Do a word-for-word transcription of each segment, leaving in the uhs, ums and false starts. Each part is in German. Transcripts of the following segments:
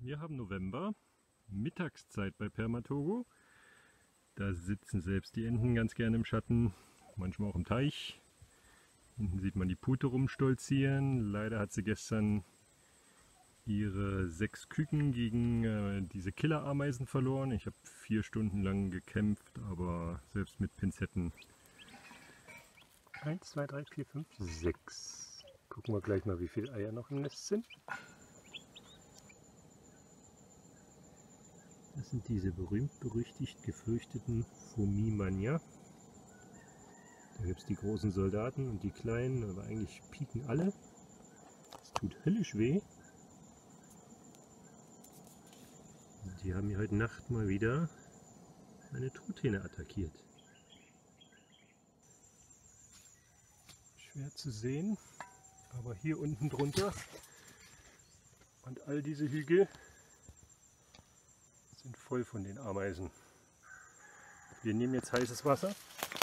Wir haben November, Mittagszeit bei Permatogo. Da sitzen selbst die Enten ganz gerne im Schatten, manchmal auch im Teich. Hinten sieht man die Pute rumstolzieren. Leider hat sie gestern ihre sechs Küken gegen äh, diese Killerameisen verloren. Ich habe vier Stunden lang gekämpft, aber selbst mit Pinzetten. eins, zwei, drei, vier, fünf, sechs. Gucken wir gleich mal, wie viele Eier noch im Nest sind. Das sind diese berühmt-berüchtigt gefürchteten Fourmis-Mania. Da gibt es die großen Soldaten und die kleinen, aber eigentlich pieken alle. Es tut höllisch weh. Die haben hier heute Nacht mal wieder eine Truthähne attackiert. Schwer zu sehen, aber hier unten drunter und all diese Hügel sind voll von den Ameisen. Wir nehmen jetzt heißes Wasser.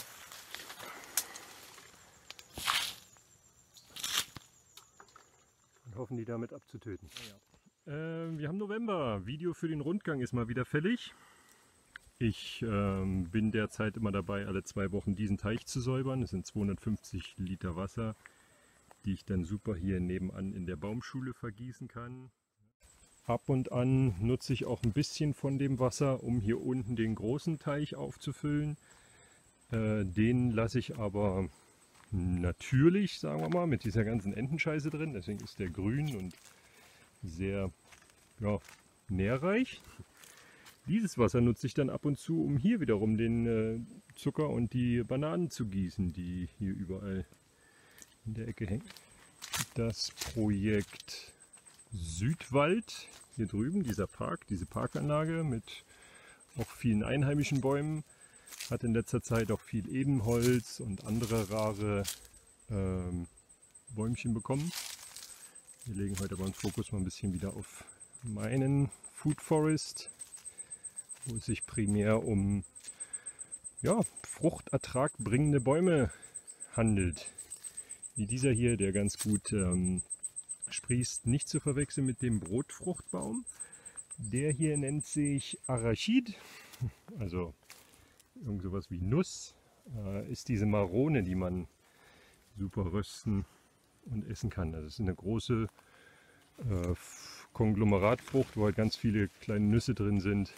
Und hoffen, die damit abzutöten. Ja. Äh, wir haben November. Video für den Rundgang ist mal wieder fällig. Ich ähm, bin derzeit immer dabei, alle zwei Wochen diesen Teich zu säubern. Das sind zweihundertfünfzig Liter Wasser, die ich dann super hier nebenan in der Baumschule vergießen kann. Ab und an nutze ich auch ein bisschen von dem Wasser, um hier unten den großen Teich aufzufüllen. Äh, den lasse ich aber natürlich, sagen wir mal, mit dieser ganzen Entenscheiße drin. Deswegen ist der grün und sehr ja, nährreich. Dieses Wasser nutze ich dann ab und zu, um hier wiederum den äh, Zucker und die Bananen zu gießen, die hier überall in der Ecke hängen. Das Projekt Südwald, hier drüben, dieser Park, diese Parkanlage mit auch vielen einheimischen Bäumen, hat in letzter Zeit auch viel Ebenholz und andere rare ähm, Bäumchen bekommen. Wir legen heute aber den Fokus mal ein bisschen wieder auf meinen Food Forest, wo es sich primär um ja, Fruchtertrag bringende Bäume handelt. Wie dieser hier, der ganz gut ähm, sprießt, nicht zu verwechseln mit dem Brotfruchtbaum. Der hier nennt sich Arachid, also irgend sowas wie Nuss, äh, ist diese Marone, die man super rösten und essen kann. Also es ist eine große äh, Konglomeratfrucht, wo halt ganz viele kleine Nüsse drin sind.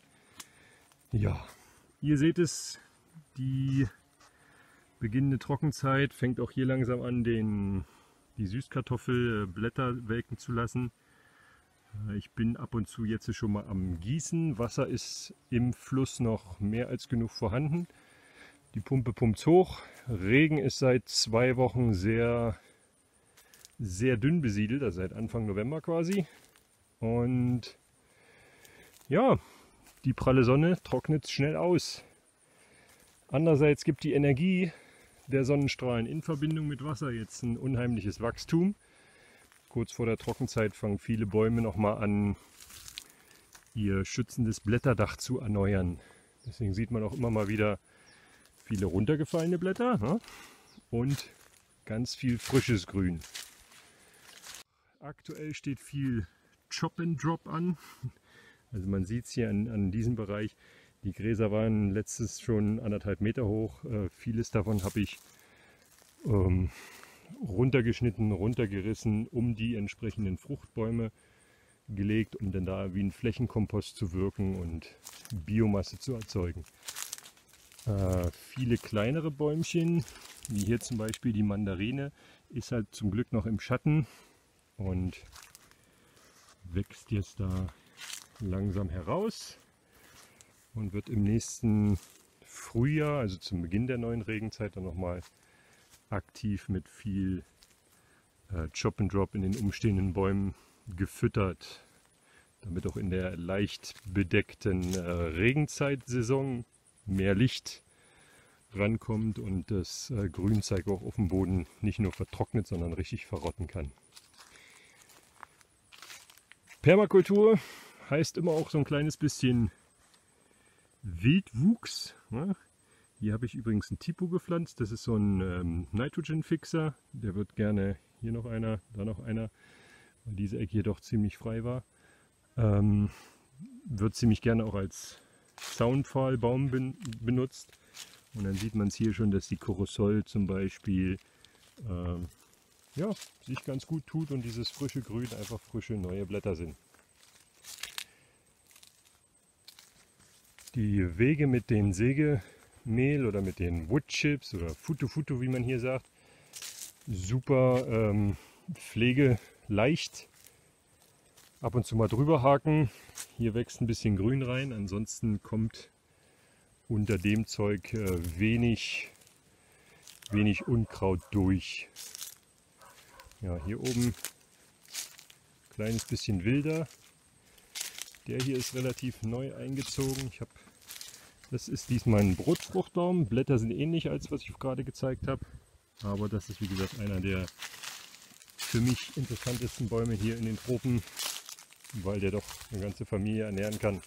Ja, ihr seht es, die beginnende Trockenzeit fängt auch hier langsam an, den, die Süßkartoffelblätter welken zu lassen. Ich bin ab und zu jetzt schon mal am Gießen. Wasser ist im Fluss noch mehr als genug vorhanden. Die Pumpe pumpt hoch. Regen ist seit zwei Wochen sehr, sehr dünn besiedelt, also seit Anfang November quasi. Und ja, die pralle Sonne trocknet schnell aus. Andererseits gibt die Energie der Sonnenstrahlen in Verbindung mit Wasser jetzt ein unheimliches Wachstum. Kurz vor der Trockenzeit fangen viele Bäume nochmal an, ihr schützendes Blätterdach zu erneuern. Deswegen sieht man auch immer mal wieder viele runtergefallene Blätter, ne? Und ganz viel frisches Grün. Aktuell steht viel Chop and Drop an. Also man sieht es hier an, an diesem Bereich. Die Gräser waren letztes schon anderthalb Meter hoch. Äh, vieles davon habe ich ähm, runtergeschnitten, runtergerissen, um die entsprechenden Fruchtbäume gelegt, um dann da wie ein Flächenkompost zu wirken und Biomasse zu erzeugen. Äh, viele kleinere Bäumchen, wie hier zum Beispiel die Mandarine, ist halt zum Glück noch im Schatten und wächst jetzt da langsam heraus und wird im nächsten Frühjahr, also zum Beginn der neuen Regenzeit, dann nochmal aktiv mit viel äh, Chop and Drop in den umstehenden Bäumen gefüttert, damit auch in der leicht bedeckten äh, Regenzeitsaison mehr Licht rankommt und das äh, Grünzeug auch auf dem Boden nicht nur vertrocknet, sondern richtig verrotten kann. Permakultur heißt immer auch so ein kleines bisschen Wildwuchs. Ne? Hier habe ich übrigens ein Tipo gepflanzt. Das ist so ein ähm, Nitrogen-Fixer. Der wird gerne, hier noch einer, da noch einer, weil diese Ecke hier doch ziemlich frei war. Ähm, wird ziemlich gerne auch als Zaunpfahlbaum ben benutzt. Und dann sieht man es hier schon, dass die Corosol zum Beispiel ähm, ja, sich ganz gut tut und dieses frische Grün einfach frische neue Blätter sind. Die Wege mit dem Sägemehl oder mit den Woodchips oder Futu-Futu, wie man hier sagt, super ähm, pflegeleicht. Ab und zu mal drüber haken. Hier wächst ein bisschen Grün rein, ansonsten kommt unter dem Zeug äh, wenig, wenig Unkraut durch. Ja, hier oben kleines bisschen wilder. Der hier ist relativ neu eingezogen. Ich hab, das ist diesmal ein Brotfruchtbaum. Blätter sind ähnlich als was ich gerade gezeigt habe. Aber das ist wie gesagt einer der für mich interessantesten Bäume hier in den Tropen, weil der doch eine ganze Familie ernähren kann.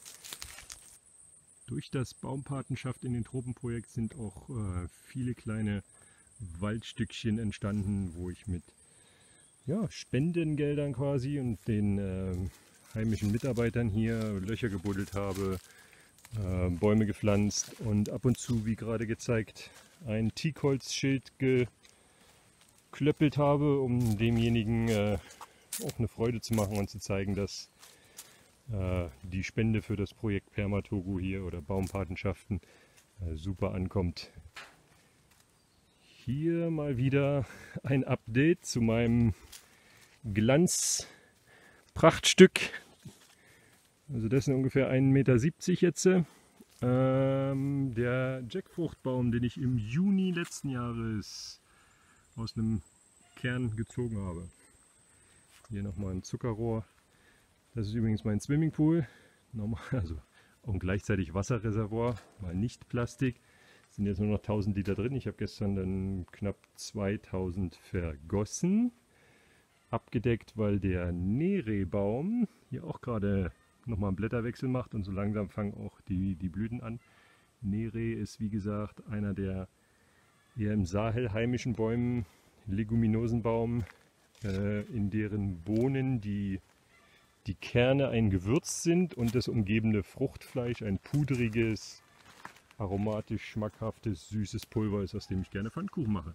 Durch das Baumpatenschaft in den Tropenprojekt sind auch äh, viele kleine Waldstückchen entstanden, wo ich mit ja, Spendengeldern quasi und den äh, heimischen Mitarbeitern hier Löcher gebuddelt habe, äh, Bäume gepflanzt und ab und zu, wie gerade gezeigt, ein Teakholzschild geklöppelt habe, um demjenigen äh, auch eine Freude zu machen und zu zeigen, dass äh, die Spende für das Projekt Permatogo hier oder Baumpatenschaften äh, super ankommt. Hier mal wieder ein Update zu meinem Glanzprachtstück. Also das sind ungefähr ein Meter siebzig jetzt. Ähm, der Jackfruchtbaum, den ich im Juni letzten Jahres aus einem Kern gezogen habe. Hier nochmal ein Zuckerrohr. Das ist übrigens mein Swimmingpool. Normal, also und gleichzeitig Wasserreservoir, mal nicht Plastik. Es sind jetzt nur noch tausend Liter drin. Ich habe gestern dann knapp zweitausend vergossen. Abgedeckt, weil der Nerebaum hier auch gerade nochmal einen Blätterwechsel macht und so langsam fangen auch die, die Blüten an. Nere ist wie gesagt einer der eher im Sahel heimischen Bäumen, Leguminosenbaum, äh, in deren Bohnen die, die Kerne ein Gewürz sind und das umgebende Fruchtfleisch ein pudriges, aromatisch schmackhaftes, süßes Pulver ist, aus dem ich gerne Pfannkuchen mache.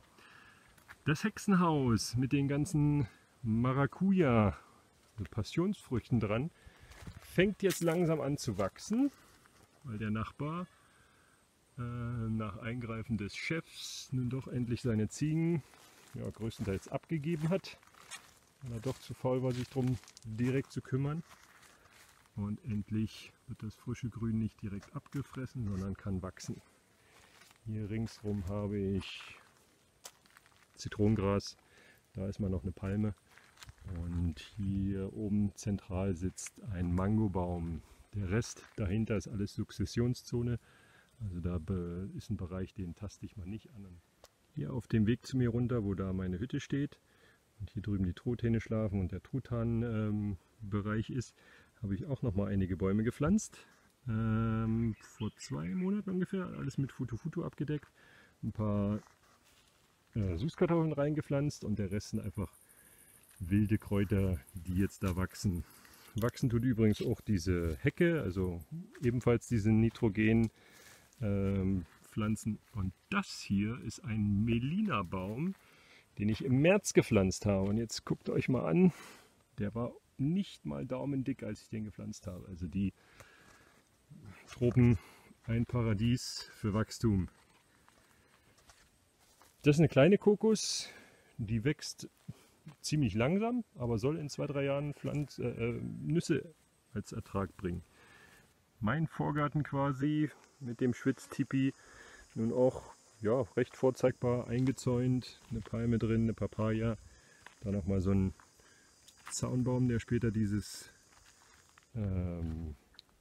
Das Hexenhaus mit den ganzen Maracuja, mit Passionsfrüchten dran, fängt jetzt langsam an zu wachsen, weil der Nachbar äh, nach Eingreifen des Chefs nun doch endlich seine Ziegen ja, größtenteils abgegeben hat, weil er doch zu faul war, sich darum direkt zu kümmern. Und endlich wird das frische Grün nicht direkt abgefressen, sondern kann wachsen. Hier ringsrum habe ich Zitronengras, da ist mal noch eine Palme. Und hier oben zentral sitzt ein Mangobaum. Der Rest dahinter ist alles Sukzessionszone. Also da ist ein Bereich, den taste ich mal nicht an. Hier auf dem Weg zu mir runter, wo da meine Hütte steht und hier drüben die Truthähne schlafen und der Truthahn-Bereich ähm, ist, habe ich auch noch mal einige Bäume gepflanzt. Ähm, vor zwei Monaten ungefähr, alles mit Futu-Futu abgedeckt. Ein paar äh, Süßkartoffeln reingepflanzt und der Rest sind einfach wilde Kräuter, die jetzt da wachsen. Wachsen tut übrigens auch diese Hecke, also ebenfalls diese Nitrogen ähm, Pflanzen. Und das hier ist ein Melina-Baum, den ich im März gepflanzt habe. Und jetzt guckt euch mal an, der war nicht mal daumendick, als ich den gepflanzt habe. Also die Tropen, ein Paradies für Wachstum. Das ist eine kleine Kokos, die wächst ziemlich langsam, aber soll in zwei, drei Jahren Pflanz, äh, Nüsse als Ertrag bringen. Mein Vorgarten quasi mit dem Schwitztipi nun auch ja, recht vorzeigbar eingezäunt. Eine Palme drin, eine Papaya, dann noch mal so ein Zaunbaum, der später dieses ähm,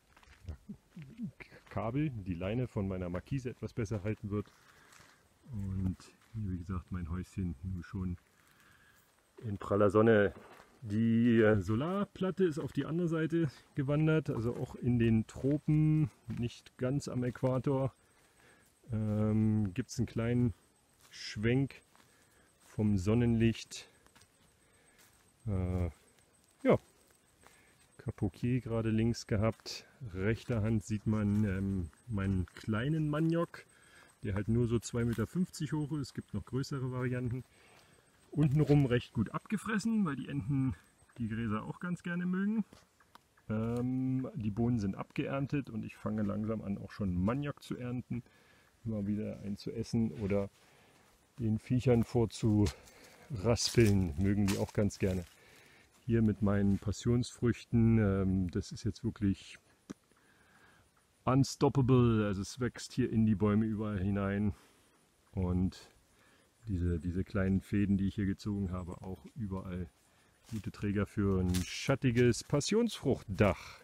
Kabel, die Leine von meiner Markise etwas besser halten wird. Und hier, wie gesagt, mein Häuschen nur schon in praller Sonne. Die Solarplatte ist auf die andere Seite gewandert, also auch in den Tropen, nicht ganz am Äquator. Ähm, gibt es einen kleinen Schwenk vom Sonnenlicht. Äh, ja, Capoquier gerade links gehabt. Rechter Hand sieht man ähm, meinen kleinen Maniok, der halt nur so zwei Meter fünfzig hoch ist. Es gibt noch größere Varianten. Untenrum recht gut abgefressen, weil die Enten die Gräser auch ganz gerne mögen. Ähm, die Bohnen sind abgeerntet und ich fange langsam an, auch schon Maniok zu ernten. Mal wieder einen zu essen oder den Viechern vorzuraspeln, mögen die auch ganz gerne. Hier mit meinen Passionsfrüchten, ähm, das ist jetzt wirklich unstoppable, also es wächst hier in die Bäume überall hinein und diese, diese kleinen Fäden, die ich hier gezogen habe, auch überall gute Träger für ein schattiges Passionsfruchtdach.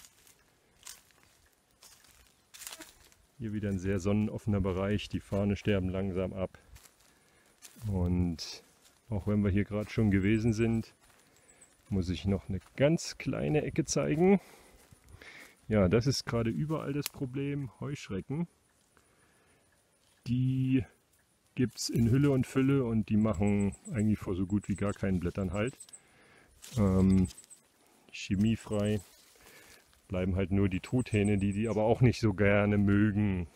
Hier wieder ein sehr sonnenoffener Bereich, die Farne sterben langsam ab und auch wenn wir hier gerade schon gewesen sind, muss ich noch eine ganz kleine Ecke zeigen. Ja, das ist gerade überall das Problem, Heuschrecken. Die gibt es in Hülle und Fülle und die machen eigentlich vor so gut wie gar keinen Blättern halt. Ähm, chemiefrei. Bleiben halt nur die Truthähne, die die aber auch nicht so gerne mögen.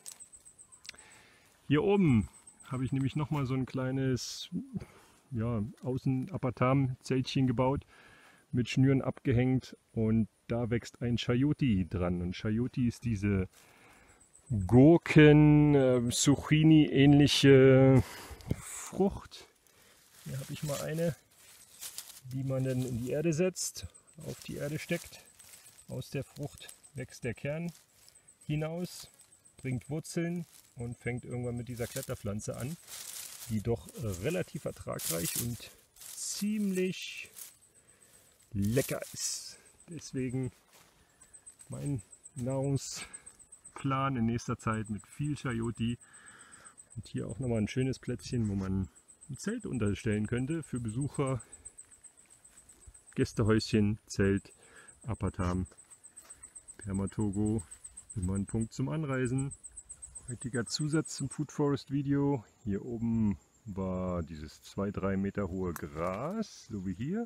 Hier oben habe ich nämlich nochmal so ein kleines ja, Außen-Apatam-Zeltchen gebaut, mit Schnüren abgehängt und da wächst ein Chayote dran. Und Chayote ist diese Gurken, äh, Zucchini-ähnliche Frucht. Hier habe ich mal eine, die man dann in die Erde setzt, auf die Erde steckt. Aus der Frucht wächst der Kern hinaus, bringt Wurzeln und fängt irgendwann mit dieser Kletterpflanze an, die doch äh, relativ ertragreich und ziemlich lecker ist. Deswegen mein Nahrungsplan in nächster Zeit mit viel Chayote. Und hier auch nochmal ein schönes Plätzchen, wo man ein Zelt unterstellen könnte für Besucher. Gästehäuschen, Zelt, Apatam, Permatogo, immer ein Punkt zum Anreisen. Heutiger Zusatz zum Food Forest Video. Hier oben war dieses zwei bis drei Meter hohe Gras, so wie hier.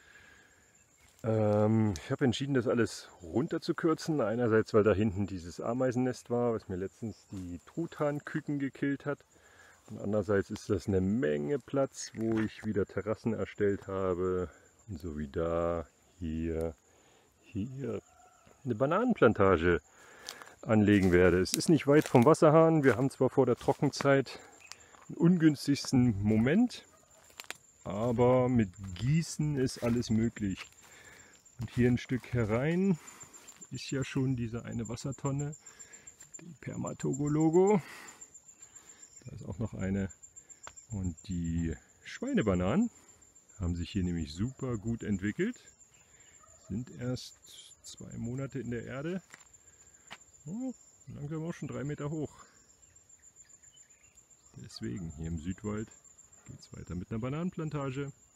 Ähm, ich habe entschieden, das alles runter zu kürzen. Einerseits, weil da hinten dieses Ameisennest war, was mir letztens die Truthahnküken gekillt hat. Und andererseits ist das eine Menge Platz, wo ich wieder Terrassen erstellt habe. Und so wie da, hier, hier eine Bananenplantage anlegen werde. Es ist nicht weit vom Wasserhahn. Wir haben zwar vor der Trockenzeit den ungünstigsten Moment, aber mit Gießen ist alles möglich. Und hier ein Stück herein ist ja schon diese eine Wassertonne, die Permatogo-Logo. Da ist auch noch eine. Und die Schweinebananen haben sich hier nämlich super gut entwickelt. Sind erst zwei Monate in der Erde. Oh, langsam auch schon drei Meter hoch. Deswegen hier im Südwald geht es weiter mit einer Bananenplantage.